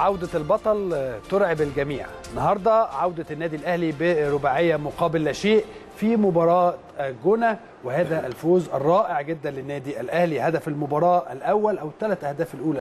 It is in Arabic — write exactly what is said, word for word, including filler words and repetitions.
وعودة البطل ترعب الجميع. النهارده عودة النادي الأهلي برباعية مقابل لا شيء في مباراة جونة، وهذا الفوز الرائع جدا للنادي الأهلي. هدف المباراة الأول أو الثلاث أهداف الأولى